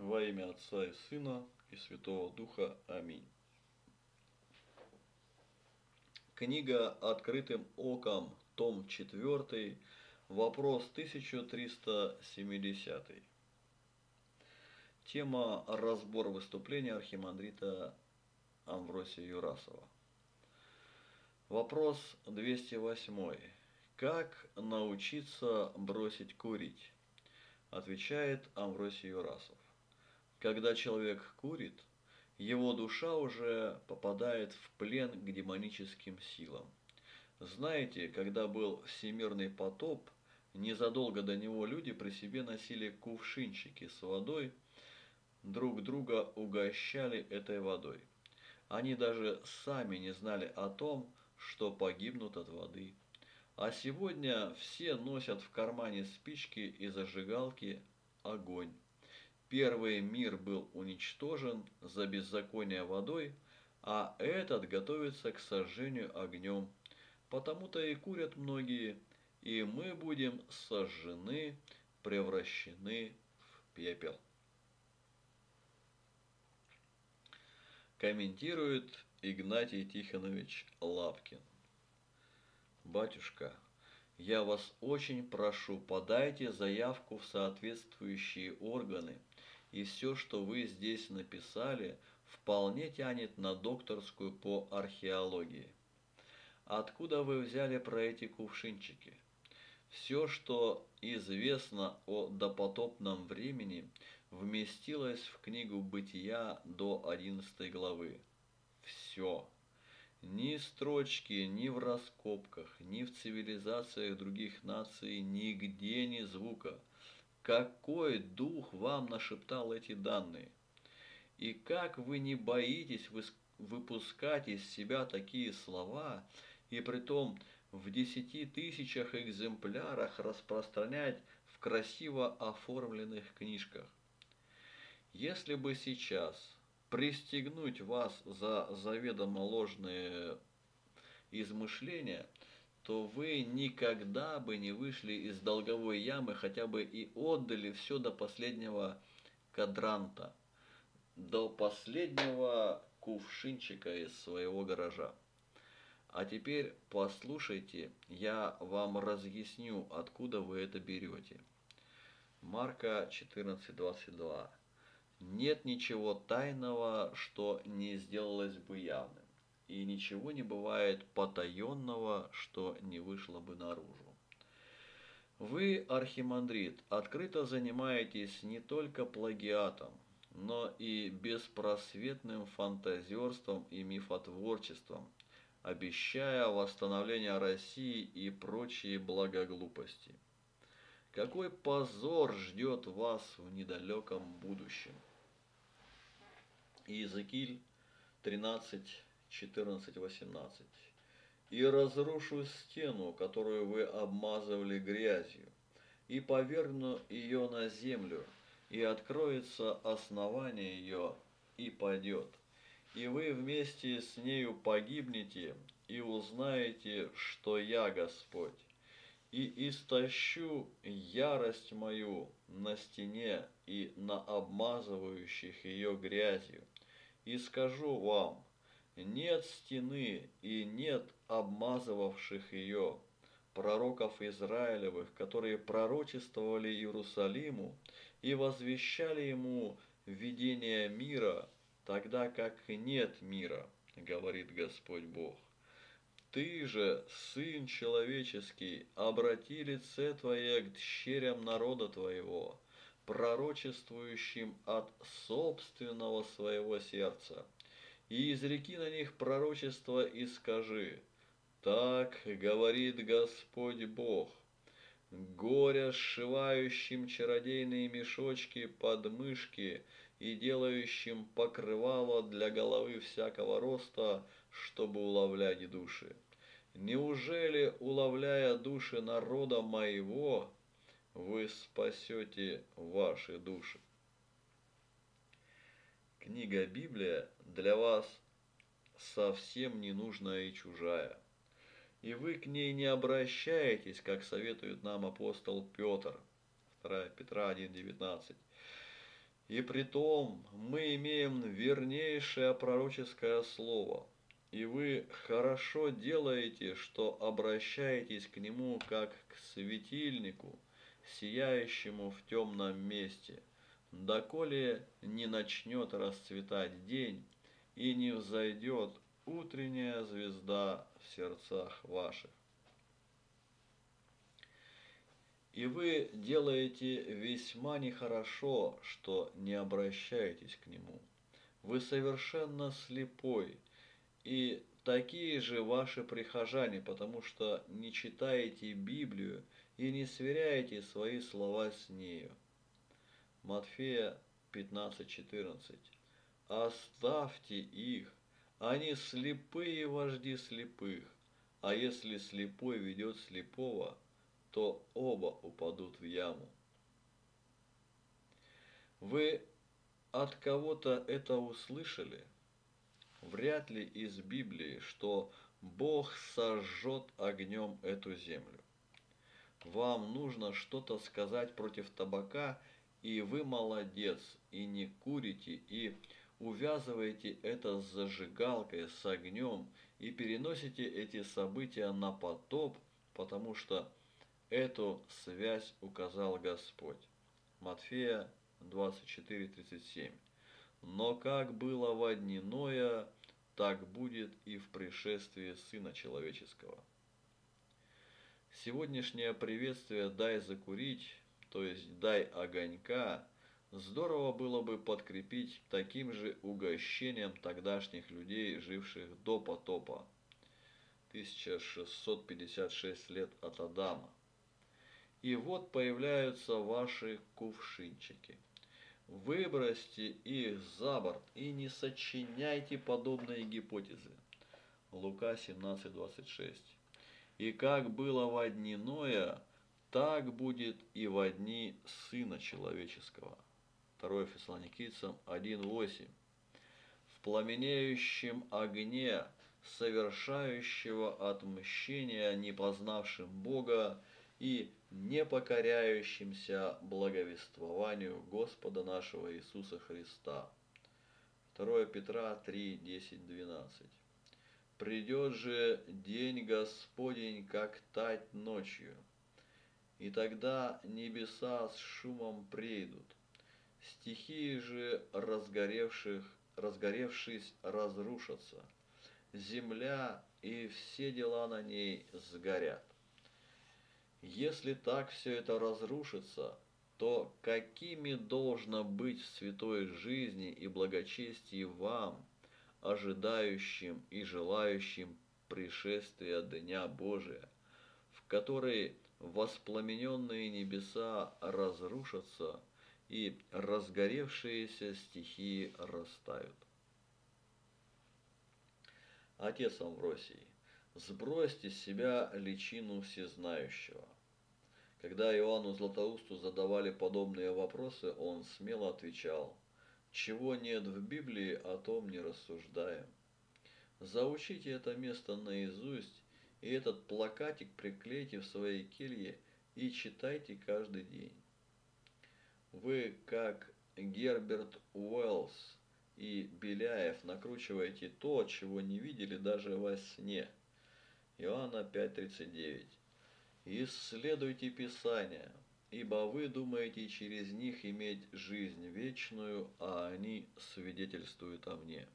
Во имя Отца и Сына и Святого Духа. Аминь. Книга «Открытым оком», том 4, вопрос 1370. Тема «Разбор выступления архимандрита Амвросия Юрасова». Вопрос 208. Как научиться бросить курить? Отвечает Амвросий Юрасов. Когда человек курит, его душа уже попадает в плен к демоническим силам. Знаете, когда был всемирный потоп, незадолго до него люди при себе носили кувшинчики с водой, друг друга угощали этой водой. Они даже сами не знали о том, что погибнут от воды. А сегодня все носят в кармане спички и зажигалки, огонь. Первый мир был уничтожен за беззаконие водой, а этот готовится к сожжению огнем. Потому-то и курят многие, и мы будем сожжены, превращены в пепел. Комментирует Игнатий Тихонович Лапкин. Батюшка, я вас очень прошу, подайте заявку в соответствующие органы, и все, что вы здесь написали, вполне тянет на докторскую по археологии. Откуда вы взяли про эти кувшинчики? Все, что известно о допотопном времени, вместилось в книгу «Бытия» до 11 главы. Все. Ни строчки, ни в раскопках, ни в цивилизациях других наций, нигде ни звука. Какой дух вам нашептал эти данные? И как вы не боитесь выпускать из себя такие слова, и притом в 10 тысячах экземплярах распространять в красиво оформленных книжках? Если бы сейчас пристегнуть вас за заведомо ложные измышления, то вы никогда бы не вышли из долговой ямы, хотя бы и отдали все до последнего кадранта, до последнего кувшинчика из своего гаража. А теперь послушайте, я вам разъясню, откуда вы это берете. Марка 14:22. Нет ничего тайного, что не сделалось бы явным, и ничего не бывает потаенного, что не вышло бы наружу. Вы, архимандрит, открыто занимаетесь не только плагиатом, но и беспросветным фантазерством и мифотворчеством, обещая восстановление России и прочие благоглупости. Какой позор ждет вас в недалеком будущем? Иезекииль 13, 14, 18. «И разрушу стену, которую вы обмазывали грязью, и повергну ее на землю, и откроется основание ее, и падет. И вы вместе с нею погибнете, и узнаете, что я Господь. И истощу ярость мою на стене и на обмазывающих ее грязью, и скажу вам, нет стены и нет обмазывавших ее, пророков Израилевых, которые пророчествовали Иерусалиму и возвещали ему видение мира, тогда как нет мира, говорит Господь Бог. Ты же, Сын Человеческий, обрати лице Твое к дщерям народа Твоего, пророчествующим от собственного своего сердца, и изреки на них пророчество и скажи, так говорит Господь Бог, горе сшивающим чародейные мешочки под мышки и делающим покрывало для головы всякого роста, чтобы уловлять души. Неужели, уловляя души народа моего, вы спасете ваши души? Книга Библия для вас совсем ненужная и чужая. И вы к ней не обращаетесь, как советует нам апостол Петр, 2 Петра 1:19. И притом мы имеем вернейшее пророческое слово, и вы хорошо делаете, что обращаетесь к нему как к светильнику, сияющему в темном месте, доколе не начнет расцветать день и не взойдет утренняя звезда в сердцах ваших. И вы делаете весьма нехорошо, что не обращаетесь к нему. Вы совершенно слепой, и такие же ваши прихожане, потому что не читаете Библию и не сверяете свои слова с нею. Матфея 15:14. Оставьте их, они слепые вожди слепых, а если слепой ведет слепого, то оба упадут в яму. Вы от кого-то это услышали? Вряд ли из Библии, что Бог сожжет огнем эту землю. Вам нужно что-то сказать против табака, и вы молодец, и не курите, и увязываете это с зажигалкой, с огнем, и переносите эти события на потоп, потому что эту связь указал Господь. Матфея 24:37. Но как было во дни Ноя, так будет и в пришествии Сына Человеческого. Сегодняшнее приветствие «дай закурить», то есть «дай огонька», здорово было бы подкрепить таким же угощением тогдашних людей, живших до потопа, 1656 лет от Адама. И вот появляются ваши кувшинчики. Выбросьте их за борт и не сочиняйте подобные гипотезы. Лука 17:26. И как было во дни Ноя, так будет и во дни Сына Человеческого. 2 Фессалоникийцам 1:8. В пламенеющем огне, совершающего отмщение непознавшим Бога и не покоряющимся благовествованию Господа нашего Иисуса Христа. 2 Петра 3:10-12. Придет же день Господень, как тать ночью, и тогда небеса с шумом прейдут, стихии же разгоревшись, разрушатся, земля и все дела на ней сгорят. Если так все это разрушится, то какими должно быть в святой жизни и благочестии вам, ожидающим и желающим пришествия Дня Божия, в который воспламененные небеса разрушатся и разгоревшиеся стихии растают. Отец Амвросий, сбросьте с себя личину всезнающего. Когда Иоанну Златоусту задавали подобные вопросы, он смело отвечал: «Чего нет в Библии, о том не рассуждаем». Заучите это место наизусть, и этот плакатик приклейте в своей келье и читайте каждый день. Вы, как Герберт Уэллс и Беляев, накручиваете то, чего не видели даже во сне. Иоанна 5:39. Исследуйте Писания, ибо вы думаете через них иметь жизнь вечную, а они свидетельствуют о мне.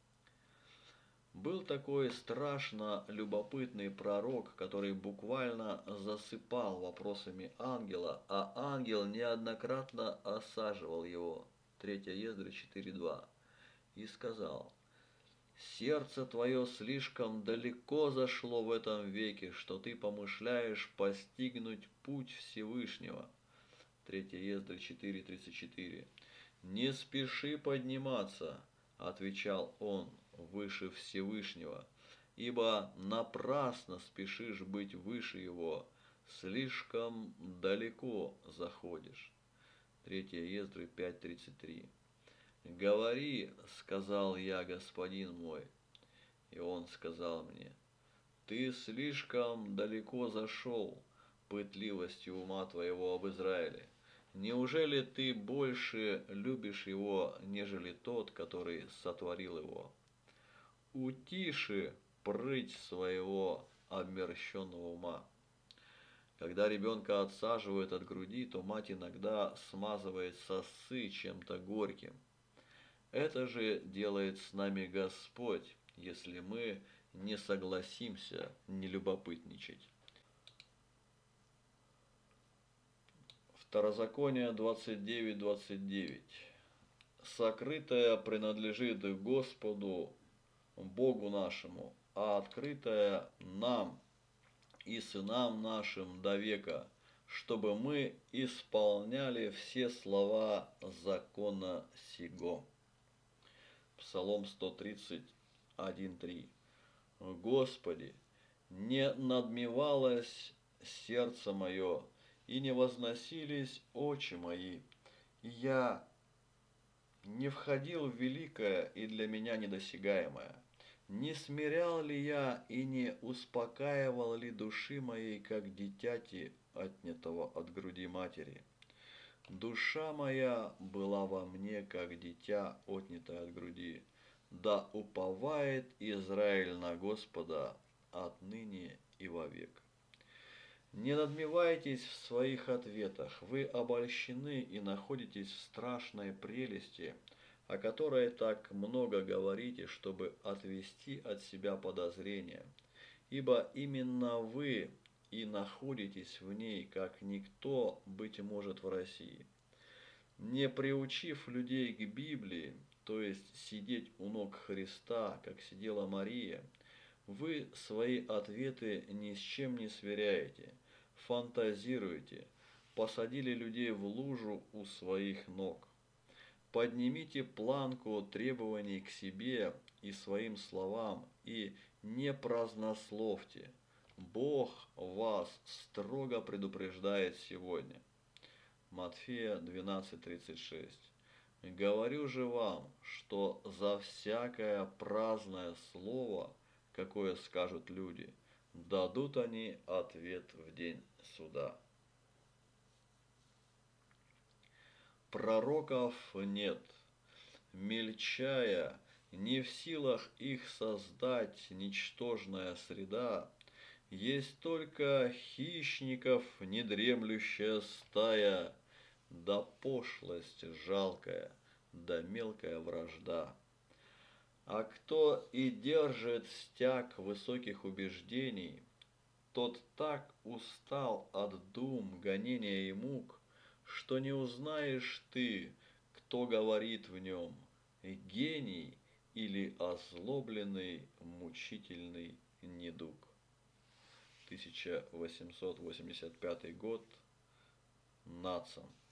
Был такой страшно любопытный пророк, который буквально засыпал вопросами ангела, а ангел неоднократно осаживал его. 3 Ездры 4:2. И сказал: «Сердце твое слишком далеко зашло в этом веке, что ты помышляешь постигнуть путь Всевышнего». 3 Ездры 4:34. «Не спеши подниматься», — отвечал он, — «выше Всевышнего, ибо напрасно спешишь быть выше его, слишком далеко заходишь». 3 Ездры 5:33. «Говори, — сказал я, господин мой, — и он сказал мне: ты слишком далеко зашел пытливостью ума твоего об Израиле. Неужели ты больше любишь его, нежели тот, который сотворил его? Утиши прыть своего обмерщенного ума. Когда ребенка отсаживают от груди, то мать иногда смазывает сосцы чем-то горьким. Это же делает с нами Господь, если мы не согласимся не любопытничать. Второзаконие 29:29. Сокрытое принадлежит Господу, Богу нашему, а открытое нам и сынам нашим до века, чтобы мы исполняли все слова закона сего. Псалом 131:3. Господи, не надмевалось сердце мое, и не возносились очи мои, и я не входил в великое и для меня недосягаемое. Не смирял ли я и не успокаивал ли души моей, как дитяти, отнятого от груди матери? Душа моя была во мне, как дитя, отнятое от груди. Да уповает Израиль на Господа отныне и вовек. Не надмевайтесь в своих ответах, вы обольщены и находитесь в страшной прелести, о которой так много говорите, чтобы отвести от себя подозрения, ибо именно вы и находитесь в ней, как никто, быть может, в России. Не приучив людей к Библии, то есть сидеть у ног Христа, как сидела Мария, вы свои ответы ни с чем не сверяете, фантазируете, посадили людей в лужу у своих ног. Поднимите планку требований к себе и своим словам, и не празднословьте. Бог вас строго предупреждает сегодня. Матфея 12:36. Говорю же вам, что за всякое праздное слово, какое скажут люди, дадут они ответ в день суда. Пророков нет, мельчая, не в силах их создать ничтожная среда, есть только хищников недремлющая стая, да пошлость жалкая, да мелкая вражда. А кто и держит стяг высоких убеждений, тот так устал от дум, гонения и мук, что не узнаешь ты, кто говорит в нем, гений или озлобленный мучительный недуг. 1885 год. Нацам.